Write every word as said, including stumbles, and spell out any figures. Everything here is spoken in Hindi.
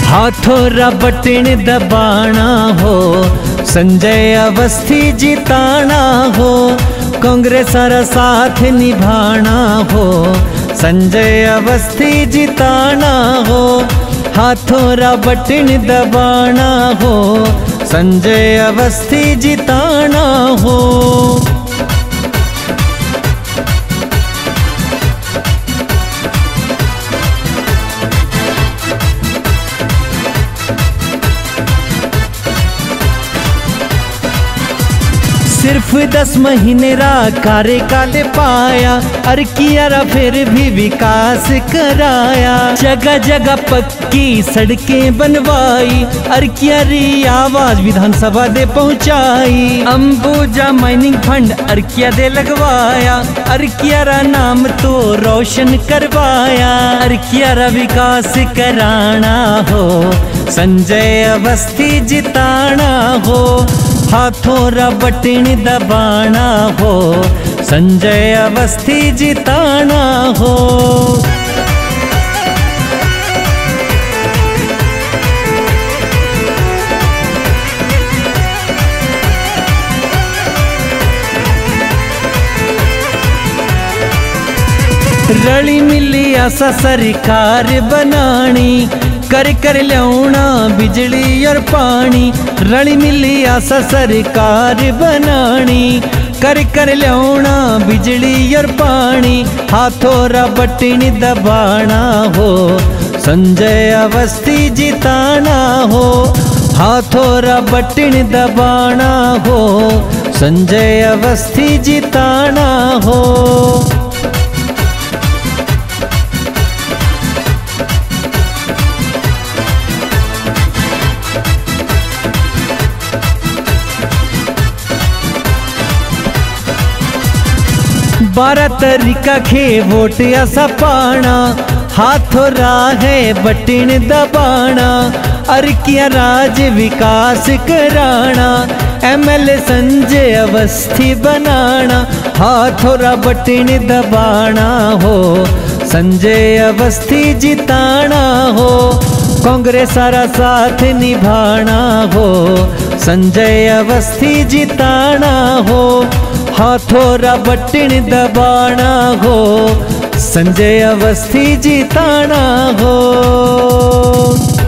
हाथोरा बटन दबाना हो, संजय अवस्थी जिताना हो, कांग्रेस सारा साथ निभाना हो, संजय अवस्थी जिताना हो। हाथोरा बटन दबाना हो, संजय अवस्थी जिताना हो। सिर्फ दस महीने रा कार्यकाल पाया, और किया फिर भी विकास कराया। जगह जगह पक्की सड़कें बनवाई, और किया री आवाज विधानसभा दे पहुंचाई। अंबुजा माइनिंग फंड और किया दे लगवाया, और किया रा नाम तो रोशन करवाया। और किया रा विकास कराना हो, संजय अवस्थी जिताना हो। हाथोरा बटन दबाना हो, संजय अवस्थी जिताना हो। रली मिली आशा सरकार बनानी, कर कर लियाना बिजली और पानी। रली मिली आशा सरकार बनानी, कर कर लियाना बिजली और पानी। हाथोरा बटन दबाना हो, संजय अवस्थी जिताना हो। हाथोरा बटन दबाना हो, संजय अवस्थी जिताना हो। बारह तरीका खे वोट ऐसा पाना, हाथोरा है बटन दबाना। और किया राज विकास कराना, एमएलए संजय अवस्थी बनाना। हाथोरा बटन दबाना हो, संजय अवस्थी जिताना हो। कांग्रेस सारा साथ निभाना हो, संजय अवस्थी जिताना हो। हाथोरा बटन दबाना हो, संजय अवस्थी जिताना हो।